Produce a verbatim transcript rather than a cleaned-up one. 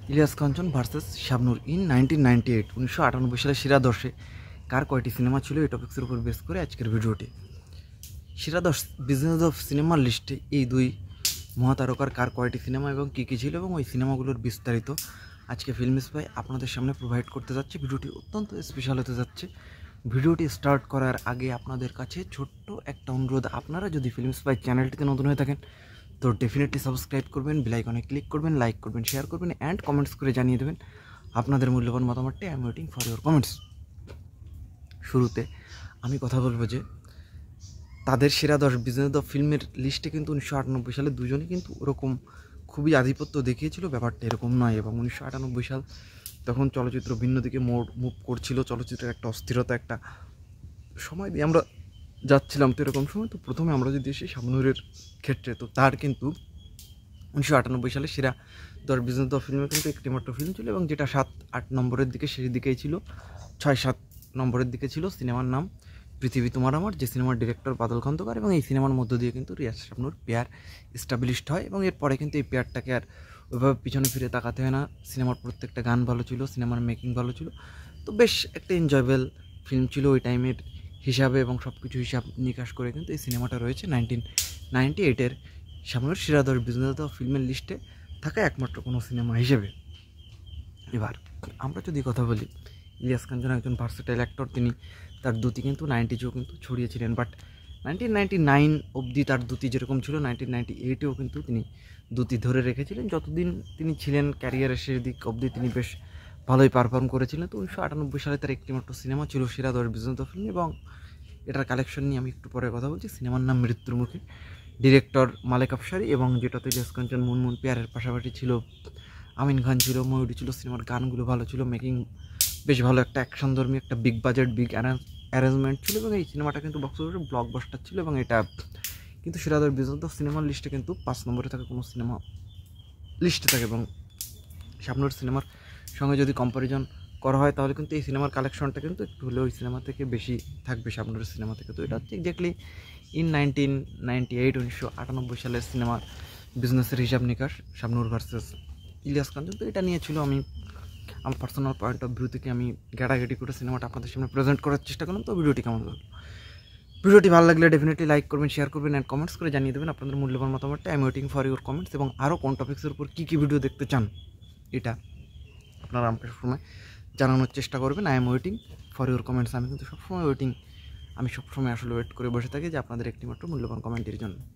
Ilias Kanchan versus Shabnur in nineteen ninety eight উনিশশো আটানব্বই সালের সেরা দশে কার কয়টি সিনেমা ছিল এই টপিক্সের উপর বেস করে আজকের ভিডিওটি। সেরা দশ বিজনেস অফ সিনেমার লিস্টে এই দুই মহাতারকার কার কয়টি সিনেমা এবং কী কী ছিল এবং ওই সিনেমাগুলোর বিস্তারিত আজকে ফিল্ম স্পাই আপনাদের সামনে প্রোভাইড করতে যাচ্ছে। ভিডিওটি অত্যন্ত স্পেশাল হতে যাচ্ছে। ভিডিওটি স্টার্ট করার আগে আপনাদের কাছে ছোট্ট একটা অনুরোধ, আপনারা যদি ফিল্ম স্পাই চ্যানেলটিতে নতুন হয়ে থাকেন তো ডেফিনেটলি সাবস্ক্রাইব করবেন, বেল আইকনে ক্লিক করবেন, লাইক করবেন, শেয়ার করবেন অ্যান্ড কমেন্টস করে জানিয়ে দেবেন আপনাদের মূল্যবান মতামতটি। I am waiting for your comments. শুরুতে আমি কথা বলবো যে তাদের সেরা দশ বিজনেস অফ ফিল্মের লিস্টে কিন্তু উনিশশো আটানব্বই সালে দুজনই কিন্তু ওরকম খুবই আধিপত্য দেখিয়েছিল, ব্যাপারটা এরকম নয়। এবং উনিশশো আটানব্বই সাল তখন চলচ্চিত্র ভিন্ন দিকে মোড় মুভ করছিল, চলচ্চিত্রের একটা অস্থিরতা একটা সময় দিয়ে আমরা যাচ্ছিলাম। তো এরকম সময় তো প্রথমে আমরা যদি এসে শাবনূরের ক্ষেত্রে, তো তার কিন্তু উনিশশো আটানব্বই সালে সেরা দশ বিজনেস অফ ফিল্মে কিন্তু একটি মাত্র ফিল্ম ছিল এবং যেটা সাত আট নম্বরের দিকে সেই দিকেই ছিল, ছয় সাত নম্বরের দিকে ছিল। সিনেমার নাম পৃথিবী তোমার আমার, যে সিনেমার ডিরেক্টর বাদল খন্দকার, এবং এই সিনেমার মধ্য দিয়ে কিন্তু রিয়াজ শাবনূর পেয়ার এস্টাবলিশড হয় এবং এরপরে কিন্তু এই পেয়ারটাকে আর ওইভাবে পিছনে ফিরে তাকাতে হয় না। সিনেমার প্রত্যেকটা গান ভালো ছিল, সিনেমার মেকিং ভালো ছিল, তো বেশ একটা এনজয়েবল ফিল্ম ছিল ওই টাইমের হিসাবে। এবং সব কিছু হিসাব নিকাশ করে কিন্তু এই সিনেমাটা রয়েছে নাইনটিন নাইনটি এইটের শাবনূর সেরা দশ বিজনেস অফ ফিল্মের লিস্টে থাকা একমাত্র কোনো সিনেমা হিসেবে। এবার আমরা যদি কথা বলি, ইলিয়াস কাঞ্চন একজন ভার্সেটাইল অ্যাক্টর, তিনি তার দ্যুতি কিন্তু নাইনটিজেও কিন্তু ছড়িয়েছিলেন, বাট নাইনটিন নাইনটি নাইন অবধি তার দ্যুতি যেরকম ছিল নাইনটিন নাইনটি এইটেও কিন্তু তিনি দ্যুতি ধরে রেখেছিলেন। যতদিন তিনি ছিলেন ক্যারিয়ারের শেষ দিক অবধি তিনি বেশ ভালোই পারফর্ম করেছিলেন। তো উনিশশো আটানব্বই সালে তার একটিমাত্র সিনেমা ছিল সেরা দশ বিজনেস অফ ফিল্ম এবং এটার কালেকশন নিয়ে আমি একটু পরে কথা বলছি। সিনেমার নাম মৃত্যুর মুখে, ডিরেক্টর মালেক আফসারি, এবং যেটাতে ইলিয়াস কাঞ্চন মুনমুন পেয়ারের পাশাপাশি ছিল আমিন খান ছিল, ময়ূরী ছিল। সিনেমার গানগুলো ভালো ছিল, মেকিং বেশ ভালো, একটা অ্যাকশনধর্মী একটা বিগ বাজেট বিগ অ্যারেঞ্জমেন্ট ছিল এবং এই সিনেমাটা কিন্তু বক্স অফিসে ব্লকবাস্টার ছিল। এবং এটা কিন্তু সেরা দশ বিজনেস অফ সিনেমার লিস্টে কিন্তু পাঁচ নম্বরে থাকে কোনো সিনেমা লিস্টে থাকে। এবং শাবনূর সিনেমার সঙ্গে যদি কম্প্যারিজন করা হয় তাহলে কিন্তু এই সিনেমার কালেকশনটা কিন্তু একটু হলেও ওই সিনেমা থেকে বেশি থাকবে শাবনূরের সিনেমা থেকে। তো এটা হচ্ছে exactly in nineteen ninety eight উনিশশো আটানব্বই সালের সিনেমার বিজনেসের হিসাব নিকাশ শাবনূর ভার্সেস ইলিয়াস কাঞ্চন। তো এটা নিয়ে ছিল আমি আমার পার্সোনাল পয়েন্ট অফ ভিউ থেকে আমি ঘাটাঘাটি করে সিনেমাটা আপনাদের সামনে প্রেজেন্ট করার চেষ্টা করলাম। তো ভিডিওটি কেমন লাগলো? ভিডিওটি ভালো লাগলে ডেফিনেটলি লাইক করবেন, শেয়ার করবেন অ্যান্ড কমেন্টস করে জানিয়ে দেবেন আপনাদের মূল্যবান মতামতটা। I am waiting for your comments. এবং আরও কোন টপিক্সের উপর কী কী ভিডিও দেখতে চান এটা আপনারা আমাকে সবসময় জানানোর চেষ্টা করবেন। I am waiting for your comments. আমি কিন্তু সবসময় ওয়েটিং আমি সবসময় আসলে ওয়েট করে বসে থাকি যে আপনাদের একটি মাত্র মূল্যবান কমেন্টের জন্য।